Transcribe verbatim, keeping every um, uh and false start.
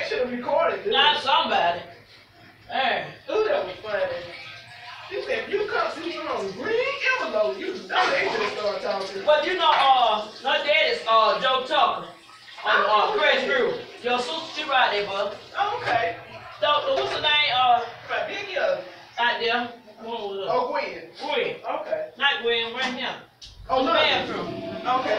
should have recorded this. Not somebody. Hey. Ooh, that was funny. She said, if you come see some on green envelope, you know they should have started talking. But you know, uh, her daddy's uh Joe Tucker on uh Fresh Brew. Your sister, she right there, bud. Oh, okay. So, what's her name? Uh.